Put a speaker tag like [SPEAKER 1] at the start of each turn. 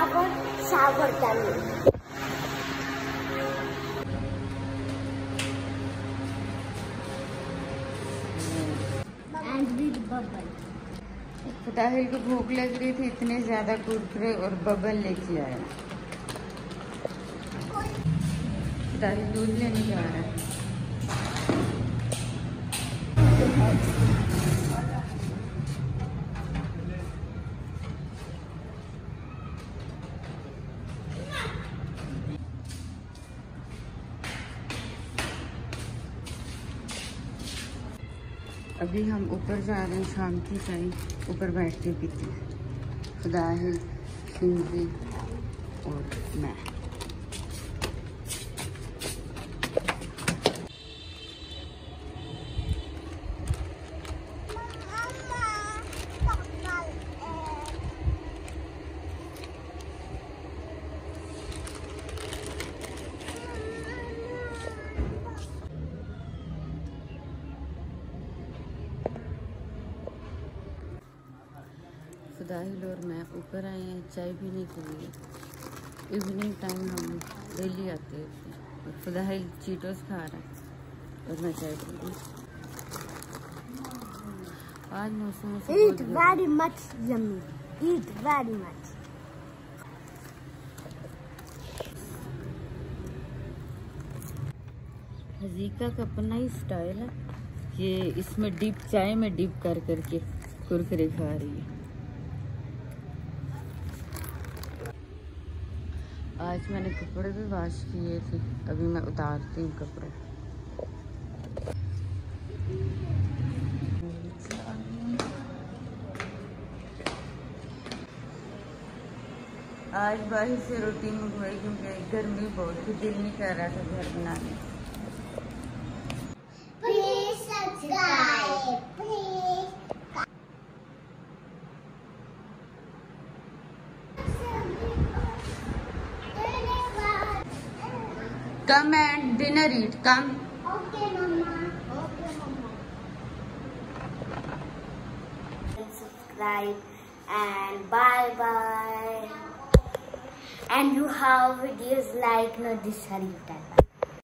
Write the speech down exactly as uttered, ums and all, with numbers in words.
[SPEAKER 1] shower, shower time. And with bubble.
[SPEAKER 2] फताहिल को भूख लग रही थी, इतने ज्यादा कुरकुरे और बबल लेके आया। फताहिल दूध लेने जा रहा है। अभी हम ऊपर जा रहे हैं, शाम की चाय ऊपर बैठ के पीते हैं, फताहिल, सिंधी और मैं। फताहिल और मैं ऊपर आए हैं चाय पीने के लिए। इवनिंग टाइम हम डेली आते हैं। फताहिल चीटोस खा रहा है और मैं चाय पी रही हूँ। आज मौसम
[SPEAKER 1] Eat very much yummy. Eat very much.
[SPEAKER 2] हजीका का अपना ही स्टाइल है, ये इसमें डिप चाय में डिप कर करके कुरकुरे खा रही है। आज मैंने कपड़े भी वॉश किए थे, अभी मैं उतारती हूँ कपड़े। आज बाहर से रोटी मंगवाई क्योंकि गर्मी बहुत थी, दिल नहीं कर रहा था घर बनाने।
[SPEAKER 1] Please subscribe. Please.
[SPEAKER 2] Come and dinner eat. Come.
[SPEAKER 1] Okay, Mama. Okay, Mama. Subscribe and bye bye. And you have videos like no this time.